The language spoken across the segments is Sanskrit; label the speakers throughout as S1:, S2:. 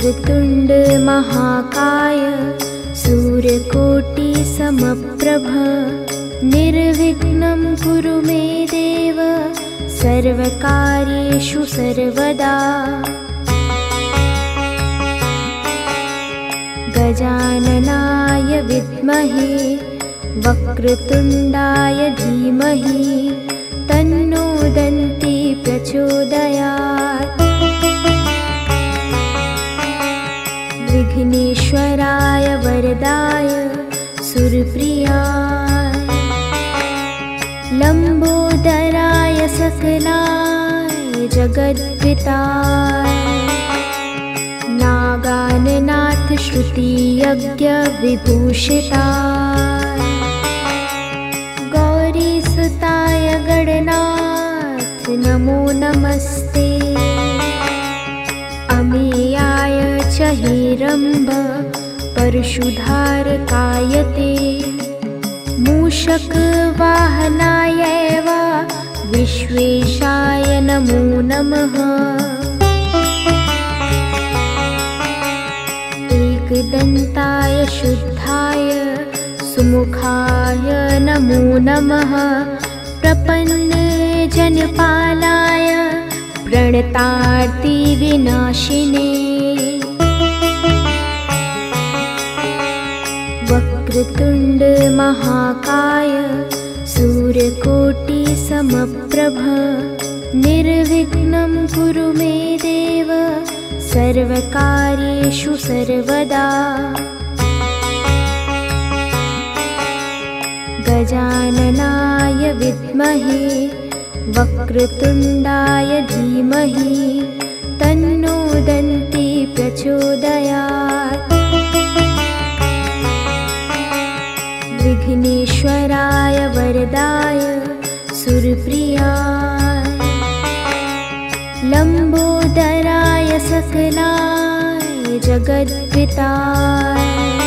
S1: वक्रतुण्ड महाकाय सूर्यकोटि समप्रभ निर्विघ्नं कुरु मे देव सर्वकार्येषु सर्वदा। गजाननाय विद्महे वक्रतुण्डाय धीमहि तन्नो दन्ती प्रचोदयात्। विघ्नेश्वराय वरदाय सुरप्रियाय लम्बोदराय सकलाय जगद्विताय नागाननाथ श्रुतियज्ञ विभूषिताय गौरीसुताय गणनाथ नमो नमस्ते। अमेयाय च हिरम्ब परशुधारकाय ते मूषकवाहनाय वा विश्वेशाय नमो नमः। एकदन्ताय शुद्धाय सुमुखाय नमो नमः। प्रपन्नजनपालाय प्रणतार्तिविनाशिने वक्रतुण्ड महाकाय सूर्यकोटि समप्रभ निर्विघ्नं कुरु मे देव सर्वकार्येषु सर्वदा। गजाननाय विद्महे वक्रतुण्डाय धीमहि तन्नो दन्ती प्रचोदयात्। विघ्नेश्वराय वरदाय सुरप्रियाय लम्बोदराय सकलाय जगद्विताय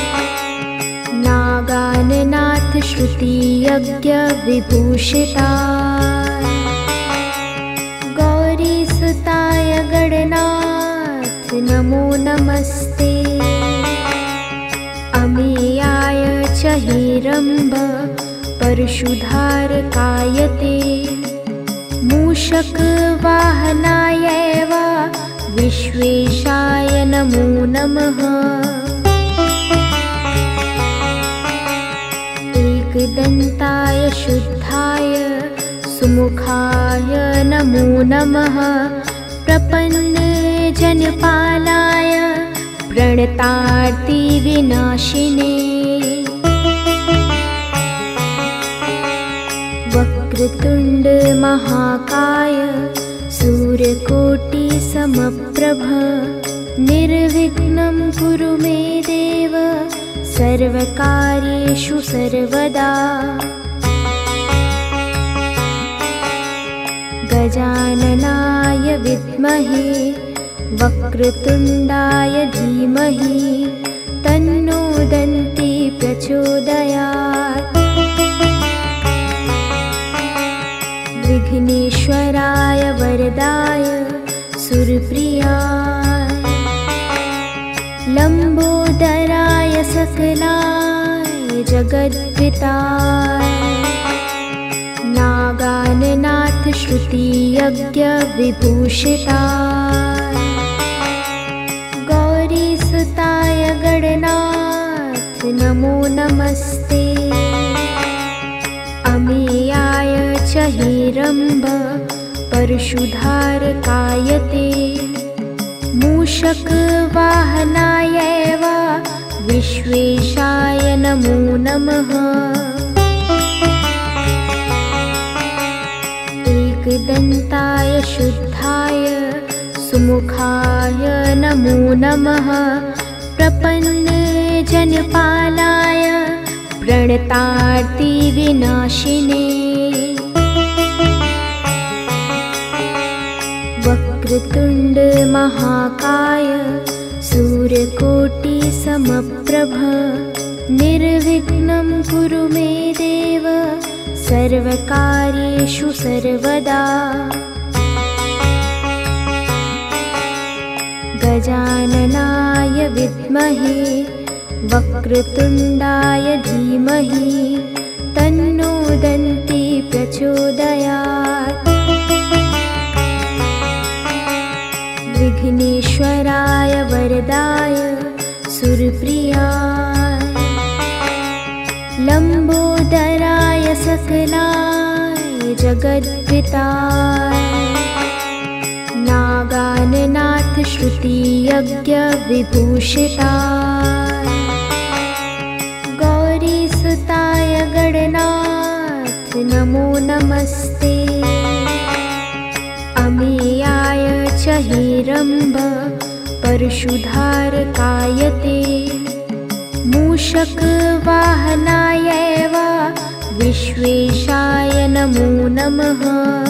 S1: नागाननाथ श्रुतियज्ञ विभूषिताय गौरीसुताय गणनाथ नमो नमस्ते। अमेयाय च हिरम्ब परशुधारकाय ते मूषकवाहनाय वा विश्वेशाय नमो नमः। एकदन्ताय शुद्धाय सुमुखाय नमो नमः। प्रपन्नजनपालाय प्रणतार्तिविनाशिने वक्रतुण्ड महाकाय सूर्यकोटि समप्रभ निर्विघ्नं कुरु मे देव सर्वकार्येषु सर्वदा। गजाननाय विद्महे वक्रतुण्डाय धीमहि तन्नो दन्ती प्रचोदयात्। विघ्नेश्वराय वरदाय सुरप्रियाय लम्बोदराय सकलाय जगद्विताय नागाननाथ श्रुतियज्ञ विभूषिताय गौरीसुताय गणनाथ नमो नमस्ते। अमेयाय च हिरम्ब परशुधारकाय ते मूषकवाहनाय वा विश्वेशाय नमो नमः। एकदन्ताय शुद्धाय सुमुखाय नमो नमः। प्रपन्नजनपालाय प्रणतार्तिविनाशिने वक्रतुण्ड महाकाय सूर्यकोटि समप्रभ निर्विघ्नं कुरु मे देव सर्वकार्येषु सर्वदा। गजाननाय विद्महे वक्रतुण्डाय धीमहि तन्नो दन्ती प्रचोदयात्। विघ्नेश्वराय वरदाय सुरप्रियाय लम्बोदराय सकलाय जगद्विताय नागाननाथ श्रुतियज्ञ विभूषिताय गौरीसुताय गणनाथ नमो नमस्ते। अमेयाय च हिरम्ब परशुधारकाय ते मूषकवाहनाय वा विश्वेशाय नमो नमः।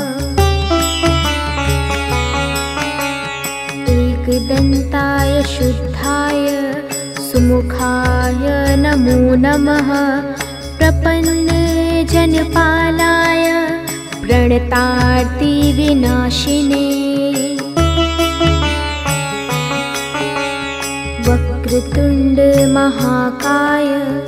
S1: एकदन्ताय शुद्धाय सुमुखाय नमो नमः। प्रपन्नजनपालाय प्रणतार्तिविनाशिने वक्रतुण्ड महाकाय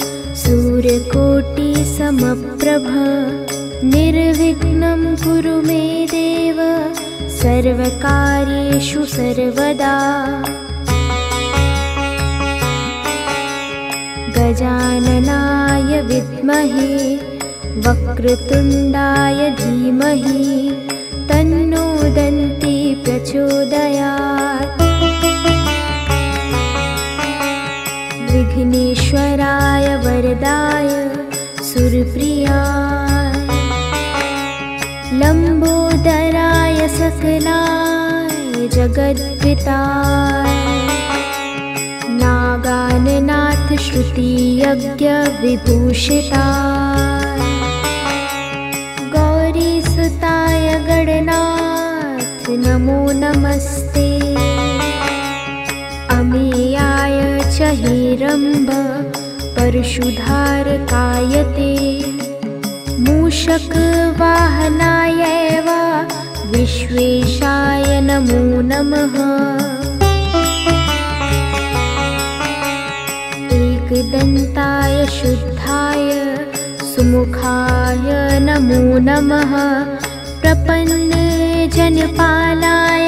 S1: सूर्यकोटिसमप्रभ निर्विघ्नं कुरु मे देव सर्वकार्येषु सर्वदा। गजाननाय विद्महे वक्रतुण्डाय धीमहि तन्नो दन्ती प्रचोदयात्। विघ्नेश्वराय वरदाय सुरप्रियाय लम्बोदराय सकलाय जगद्विताय नागाननाथ श्रुतियज्ञ विभूषिताय गौरीसुताय गणनाथ नमो नमस्ते। अमेयाय च हिरम्ब परशुधारकाय ते मूषकवाहनाय वा विश्वेशाय नमो नमः। एकदन्ताय शुद्धाय सुमुखाय नमो नमः। प्रपन्नजनपालाय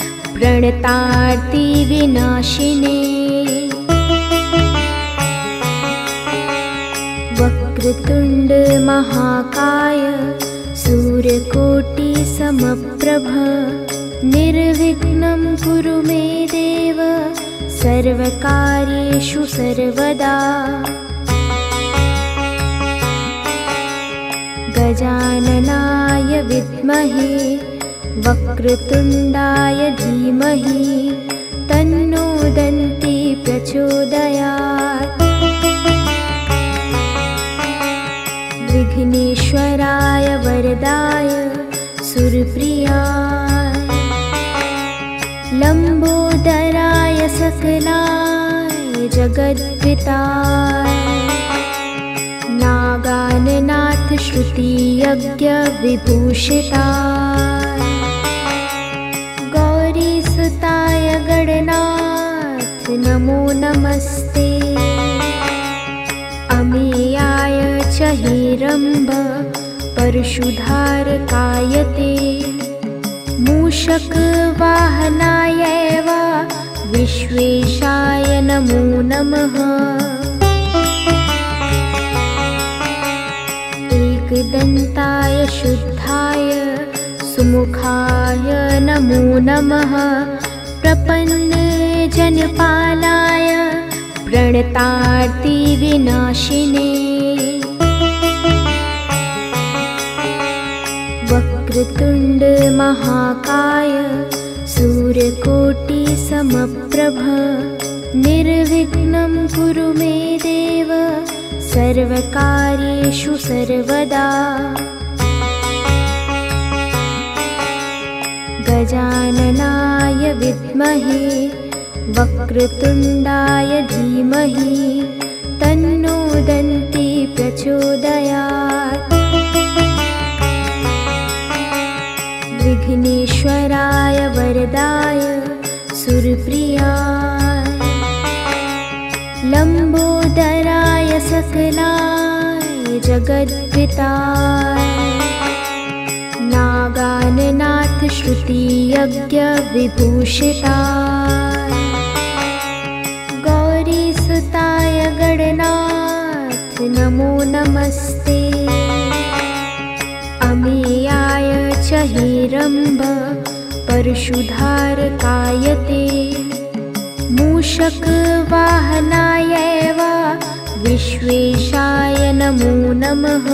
S1: प्रणतार्तिविनाशिने वक्रतुण्ड महाकाय सूर्यकोटिसमप्रभ निर्विघ्नं कुरु मे देव सर्वकार्येषु सर्वदा। गजाननाय विद्महे वक्रतुण्डाय धीमहि तन्नो दन्ती प्रचोदयात्। विघ्नेश्वराय वरदाय सुरप्रियाय लम्बोदराय सकलाय जगद्विताय नागाननाथ श्रुतियज्ञ विभूषिताय गौरीसुताय गणनाथ नमो नमस्ते। अमेयाय च हिरम्ब परशुधारकाय ते मूषकवाहनाय वा विश्वेशाय नमो नमः। एकदन्ताय शुद्धाय सुमुखाय नमो नमः। प्रपन्नजनपालाय प्रणतार्तिविनाशिने वक्रतुण्ड महाकाय सूर्यकोटिसमप्रभ निर्विघ्नं कुरु मे देव सर्वकार्येषु सर्वदा। गजाननाय विद्महे वक्रतुण्डाय धीमहि तन्नो दन्ती प्रचोदयात्। विघ्नेश्वराय वरदाय सुरप्रियाय लम्बोदराय सकलाय जगद्पिताय नागाननाथ श्रुतियज्ञ विभूषिताय गौरीसुताय गणनाथ नमो नमस्ते अमेयाय च हिरम्ब परशुधारकाय ते मूषकवाहनाय वा विश्वेशाय नमो नमः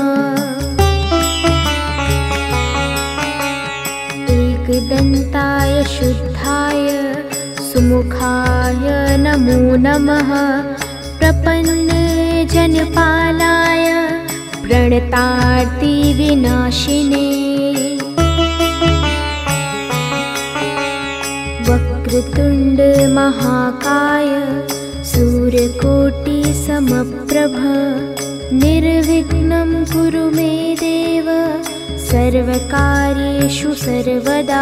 S1: एकदन्ताय शुद्धाय सुमुखाय नमो नमः प्रपन्नजनपालाय प्रणतार्तिविनाशिने वक्रतुण्ड महाकाय सूर्यकोटिसमप्रभ निर्विघ्नं कुरु मे देव सर्वकार्येषु सर्वदा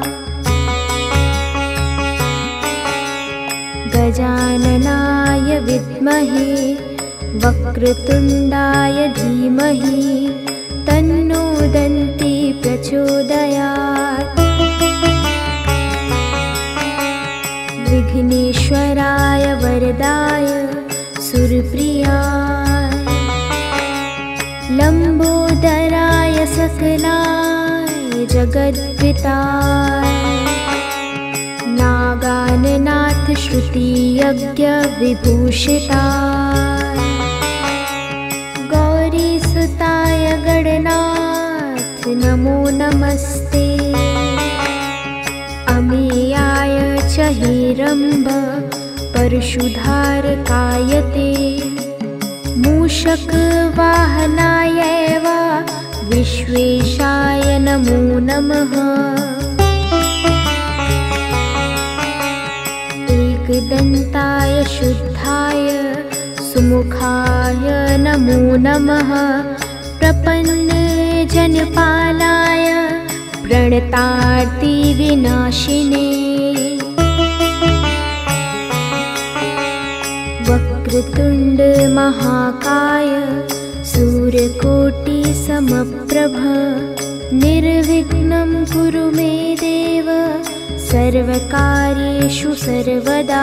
S1: गजाननाय विद्महे वक्रतुण्डाय धीमहि तन्नो दन्ती प्रचोदयात् विघ्नेश्वराय वरदाय सुरप्रियाय लम्बोदराय सकलाय जगद्पिताय नागाननाथ श्रुतियज्ञ विभूषिताय गौरीसुताय गणनाथ नमो नमस्ते अमेयाय च हिरम्ब परशुधारकाय ते मूषकवाहनाय वा विश्वेशाय नमो नमः एकदन्ताय शुद्धाय सुमुखाय नमो नमः प्रपन्नजनपालाय प्रणतार्तिविनाशिने वक्रतुण्ड महाकाय सूर्यकोटिसमप्रभ निर्विघ्नं कुरु मे देव सर्वकार्येषु सर्वदा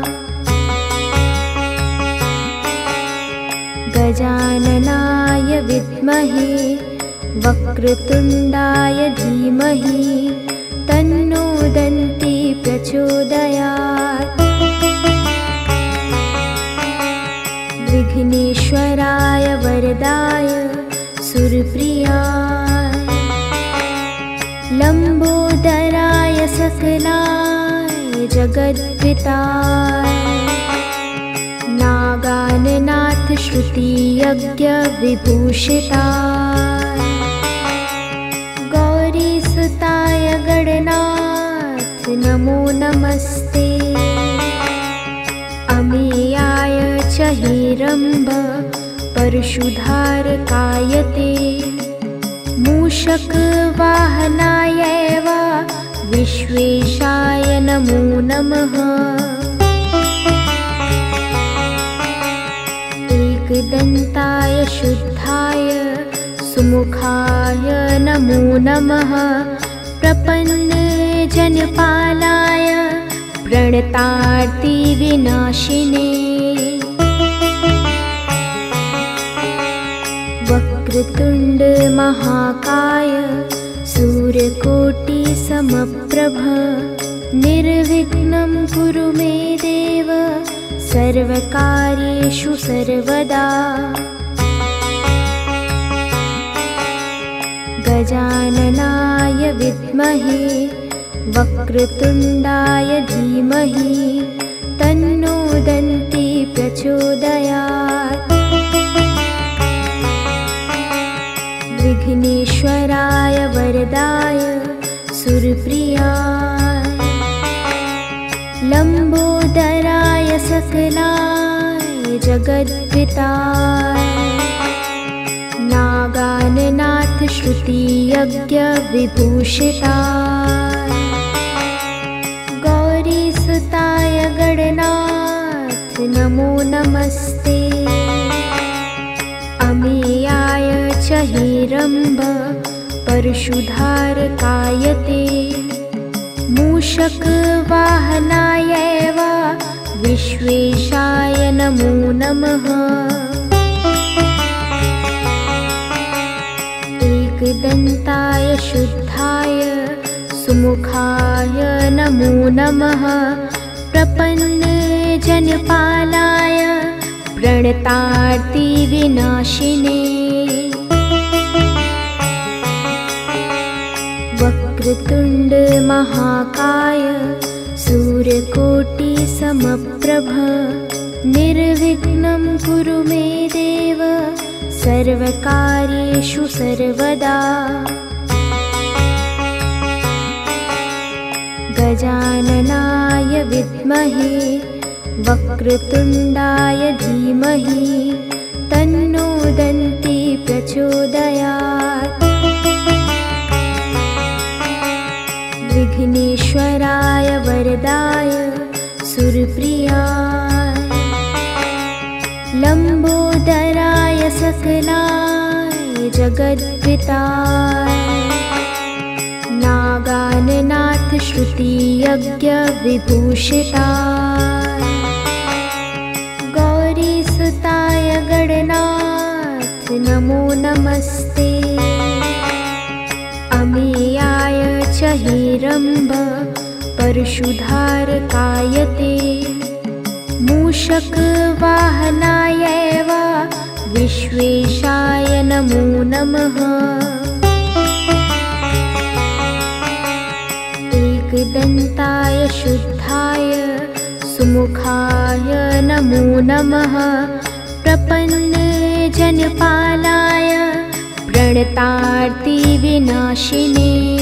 S1: गजाननाय विद्महे वक्रतुण्डाय धीमहि तन्नो दन्ती प्रचोदयात् विघ्नेश्वराय वरदाय सुरप्रियाय लम्बोदराय सकलाय जगद्पिताय नागाननाथ श्रुतियज्ञ विभूषिताय गौरीसुताय गणनाथ नमो नमस्ते अमेयाय च हिरम्ब परशुधारकाय ते मूषकवाहनाय वा विश्वेशाय नमो नमः एकदन्ताय शुद्धाय सुमुखाय नमो नमः प्रपन्नजनपालाय प्रणतार्तिविनाशिने वक्रतुण्ड महाकाय सूर्यकोटिसमप्रभ निर्विघ्नं कुरु मे देव सर्वकार्येषु सर्वदा गजाननाय विद्महे वक्रतुण्डाय धीमहि तन्नो दन्ती प्रचोदयात् विघ्नेश्वराय वरदाय सुरप्रियाय लम्बोदराय सकलाय जगद्पिताय नागाननाथ श्रुतियज्ञ विभूषिताय गौरीसुताय गणनाथ नमो नमस्ते। अमेयाय च हेरम्ब परशुधारकाय ते। मूषकवाहनाय वा विश्वेशाय नमो नमः। एकदन्ताय शुद्धाय सुमुखाय नमो नमः। प्रपन्नजनपालाय प्रणतार्तिविनाशिने। वक्रतुण्डमहाकाय सूर्यकोटिसमप्रभ। निर्विघ्नं कुरु मे देव सर्वकार्येषु सर्वदा। गजाननाय विद्महे वक्रतुण्डाय धीमहि तन्नो दन्ती प्रचोदयात्। विघ्नेश्वराय वरदाय सुरप्रियाय लम्बोदराय सकलाय जगद्विताय। नागाननाथ श्रुतियज्ञ विभूषिताय। गौरीसुताय गणनाथ नमो नमस्ते। अमेयाय च हेरम्ब परशुधारकाय ते। मूषकवाहनाय वा विश्वेशाय नमो नमः। एकदन्ताय शुद्धाय सुमुखाय नमो नमः। प्रपन्नजनपालाय प्रणतार्तिविनाशिने।